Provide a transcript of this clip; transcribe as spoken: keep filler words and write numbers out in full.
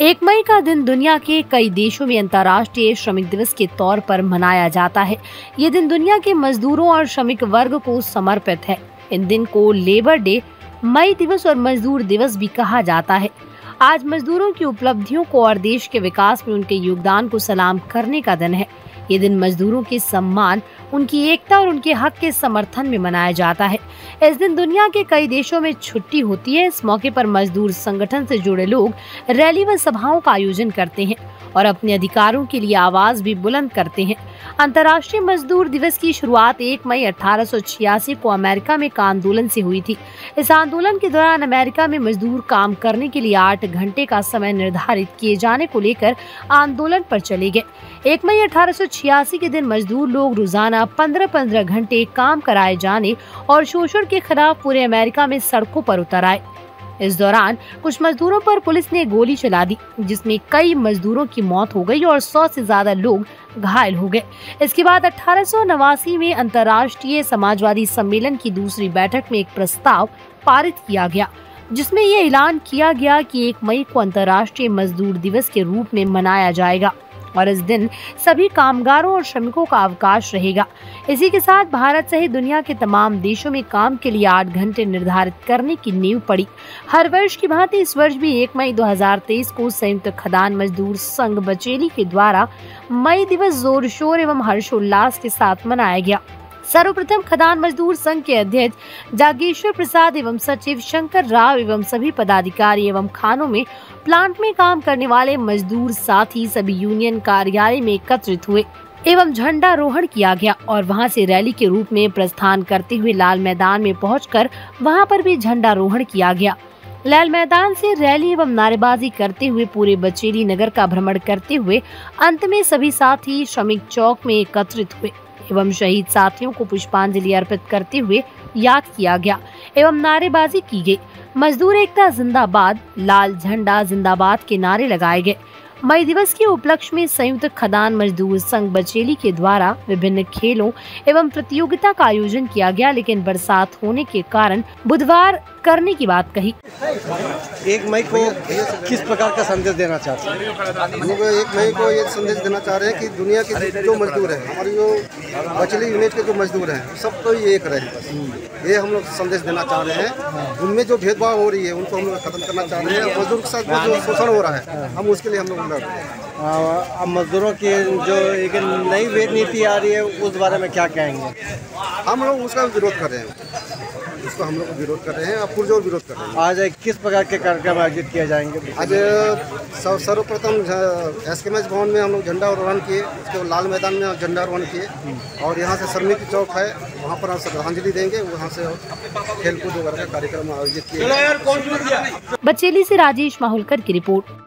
एक मई का दिन दुनिया के कई देशों में अंतर्राष्ट्रीय श्रमिक दिवस के तौर पर मनाया जाता है। ये दिन दुनिया के मजदूरों और श्रमिक वर्ग को समर्पित है। इन दिन को लेबर डे, मई दिवस और मजदूर दिवस भी कहा जाता है। आज मजदूरों की उपलब्धियों को और देश के विकास में उनके योगदान को सलाम करने का दिन है। ये दिन मजदूरों के सम्मान, उनकी एकता और उनके हक के समर्थन में मनाया जाता है। इस दिन दुनिया के कई देशों में छुट्टी होती है। इस मौके पर मजदूर संगठन से जुड़े लोग रैली व सभाओं का आयोजन करते हैं और अपने अधिकारों के लिए आवाज भी बुलंद करते हैं। अंतर्राष्ट्रीय मजदूर दिवस की शुरुआत एक मई अठारह सौ छियासी को अमेरिका में एक आंदोलन से हुई थी। इस आंदोलन के दौरान अमेरिका में मजदूर काम करने के लिए आठ घंटे का समय निर्धारित किए जाने को लेकर आंदोलन पर चले गए। एक मई अठारह सौ छियासी के दिन मजदूर लोग रोजाना पंद्रह पंद्रह घंटे काम कराए जाने और शोषण के खिलाफ पूरे अमेरिका में सड़कों पर उतर आए। इस दौरान कुछ मजदूरों पर पुलिस ने गोली चला दी, जिसमें कई मजदूरों की मौत हो गई और सौ से ज्यादा लोग घायल हो गए। इसके बाद अठारह सौ नवासी में अंतर्राष्ट्रीय समाजवादी सम्मेलन की दूसरी बैठक में एक प्रस्ताव पारित किया गया, जिसमें ये ऐलान किया गया कि एक मई को अंतर्राष्ट्रीय मजदूर दिवस के रूप में मनाया जाएगा और इस दिन सभी कामगारों और श्रमिकों का अवकाश रहेगा। इसी के साथ भारत सहित दुनिया के तमाम देशों में काम के लिए आठ घंटे निर्धारित करने की नींव पड़ी। हर वर्ष की भांति इस वर्ष भी एक मई दो हज़ार तेईस को संयुक्त खदान मजदूर संघ बचेली के द्वारा मई दिवस जोर शोर एवं हर्षोल्लास के साथ मनाया गया। सर्वप्रथम खदान मजदूर संघ के अध्यक्ष जागेश्वर प्रसाद एवं सचिव शंकर राव एवं सभी पदाधिकारी एवं खानों में प्लांट में काम करने वाले मजदूर साथी सभी यूनियन कार्यालय में एकत्रित हुए एवं झंडारोहण किया गया और वहां से रैली के रूप में प्रस्थान करते हुए लाल मैदान में पहुंचकर वहां पर भी झंडारोहण किया गया। लाल मैदान से रैली एवं नारेबाजी करते हुए पूरे बचेली नगर का भ्रमण करते हुए अंत में सभी साथी श्रमिक चौक में एकत्रित हुए एवं शहीद साथियों को पुष्पांजलि अर्पित करते हुए याद किया गया एवं नारेबाजी की गई। मजदूर एकता जिंदाबाद, लाल झंडा जिंदाबाद के नारे लगाए गए। मई दिवस के उपलक्ष्य में संयुक्त खदान मजदूर संघ बचेली के द्वारा विभिन्न खेलों एवं प्रतियोगिता का आयोजन किया गया, लेकिन बरसात होने के कारण बुधवार करने की बात कही। एक मई को किस प्रकार का संदेश देना चाहते हैं? हम लोग एक मई को ये संदेश देना चाह रहे हैं कि दुनिया के जो मजदूर हैं, हमारे जो बचेली यूनिट के जो मजदूर हैं, सबको ये एक रहे। ये हम लोग संदेश देना चाह रहे हैं। उनमें जो भेदभाव हो रही है उनको हम लोग खत्म करना चाह रहे हैं। मजदूर के साथ जो शोषण हो रहा है, हम उसके लिए हम लोग लड़ रहे हैं। अब मजदूरों की जो एक नई वेतन नीति आ रही है, उस बारे में क्या कहेंगे? हम लोग उसका विरोध कर रहे हैं। उसको हम लोग विरोध कर रहे हैं और पुरजोर विरोध कर रहे हैं। आज किस प्रकार के कार्यक्रम आयोजित किए जाएंगे? आज सर्वप्रथम एस के एम एस भवन में हम लोग झंडा आरोहण किए, उसके बाद लाल मैदान में झंडा आरोहण किए और यहाँ से श्रमिक चौक है, वहाँ पर हम श्रद्धांजलि देंगे। वहाँ से खेलकूद वगैरह का कार्यक्रम आयोजित किए। बचेली से राजेश माहुलकर की रिपोर्ट।